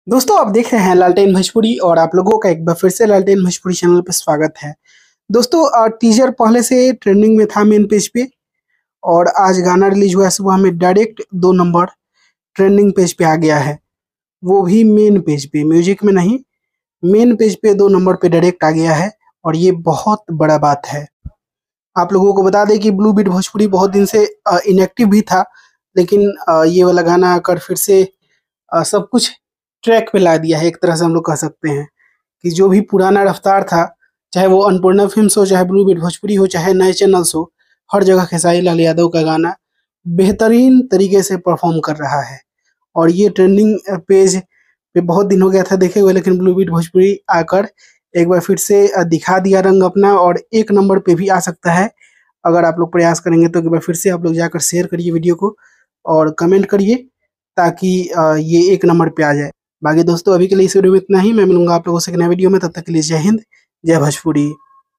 दोस्तों आप देख रहे हैं लालटेन भोजपुरी और आप लोगों का एक बार फिर से लालटेन भोजपुरी चैनल पे स्वागत है। दोस्तों टीजर पहले से ट्रेंडिंग में था मेन पेज पे और आज गाना रिलीज हुआ है सुबह में डायरेक्ट 2 नंबर ट्रेंडिंग पेज पे आ गया है। वो भी मेन पेज पे, म्यूजिक में नहीं, मेन पेज पे 2 नंबर पे डायरेक्ट आ गया है और ये बहुत बड़ा बात है। आप लोगों को बता दें कि ब्लू बीट भोजपुरी बहुत दिन से इनएक्टिव भी था, लेकिन ये वाला गाना आकर फिर से सब कुछ ट्रैक पे ला दिया है। एक तरह से हम लोग कह सकते हैं कि जो भी पुराना रफ्तार था, चाहे वो अन्नपूर्णा फ़िल्म्स हो, चाहे ब्लू बीट भोजपुरी हो, चाहे नए चैनल्स हो, हर जगह खेसारी लाल यादव का गाना बेहतरीन तरीके से परफ़ॉर्म कर रहा है। और ये ट्रेंडिंग पेज पे बहुत दिन हो गया था देखे हुए, लेकिन ब्लू बीट भोजपुरी आकर एक बार फिर से दिखा दिया रंग अपना और 1 नंबर पे भी आ सकता है। अगर आप लोग प्रयास करेंगे तो एक बार फिर से आप लोग जाकर शेयर करिए वीडियो को और कमेंट करिए ताकि ये 1 नंबर पे आ जाए। बाकी दोस्तों अभी के लिए इस वीडियो में इतना ही। मैं मिलूंगा आप लोगों से एक नए वीडियो में, तब तक के लिए जय हिंद, जय भोजपुरी।